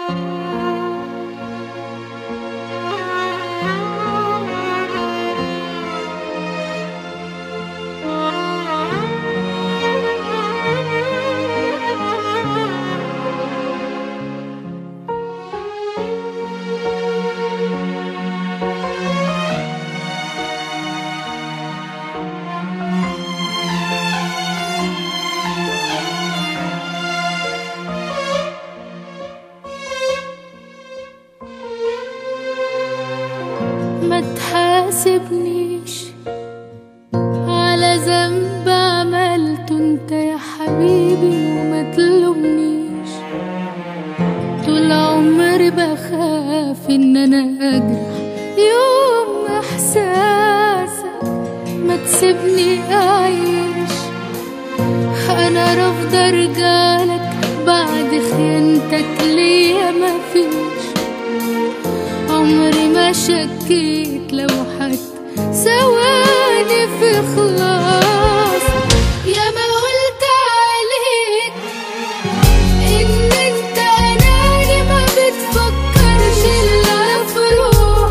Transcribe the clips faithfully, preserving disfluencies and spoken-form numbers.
ما تحاسبنيش على ذنب عملته انت يا حبيبي، وما تلومنيش. طول عمري بخاف ان انا اجرح يوم احساسك، ما تسيبني اعيش. انا رافضة ارجعلك بعد خيانتك ليا، مفيش عمري ما شكيت لو حتى ثواني في خلاص. يا ما قلت عليك ان انت اناني، ما بتفكرش الا في روح.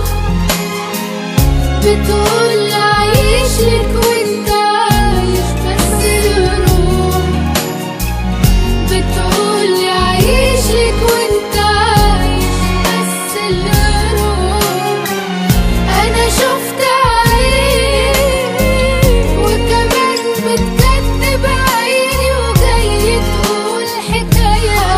بتقول عايش لك وانت عايش بس الروح. بتقول عايش لك وانت عايش بس الروح. انا شفت عيني وكمان بتكتب عيني، وجاي تقول حكاية.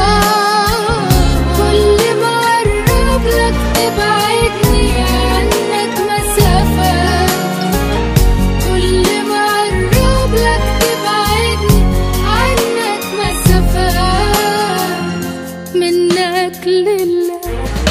كل ما اقرب لك تبعدني عنك مسافة. كل ما اقرب لك تبعدني عنك مسافة. منك لله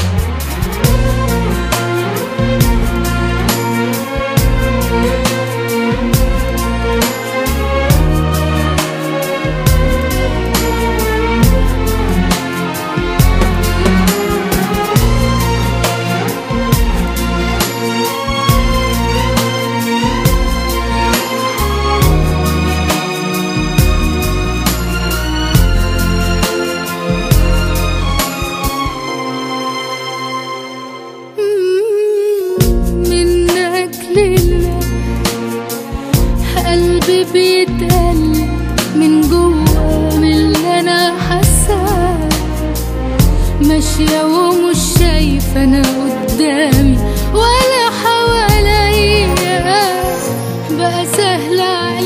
قلبي بيتقلب من جوا من اللي انا حاساه. ماشية ومش شايفة انا قدامي ولا حواليا. بقى سهل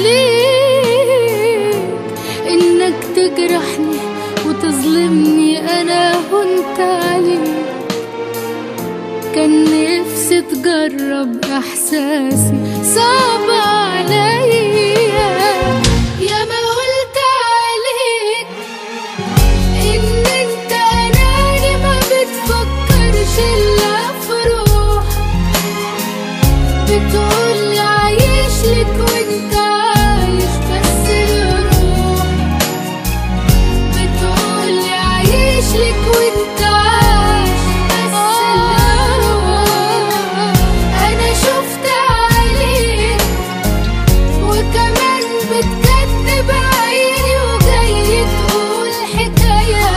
عليك انك تجرحني وتظلمني، انا هنت عليك. كان نفسي تجرب احساسي، صعب عليا. يا ما قلت عليك ان انت اناني، ما بتفكرش الا في روح. بتقول عايش لك وانت عايش بس الروح. بتقول عايش لك وانت عايش بس الروح. انا شفت عليك وكمان بتكتب عيني، وجاي تقول حكاية.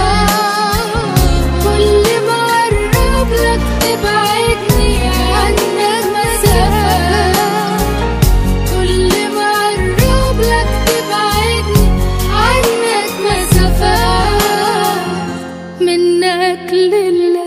كل ما اقرب لك تبعدني عنك مسافة. كل ما اقرب لك تبعدني عنك مسافة. منك لله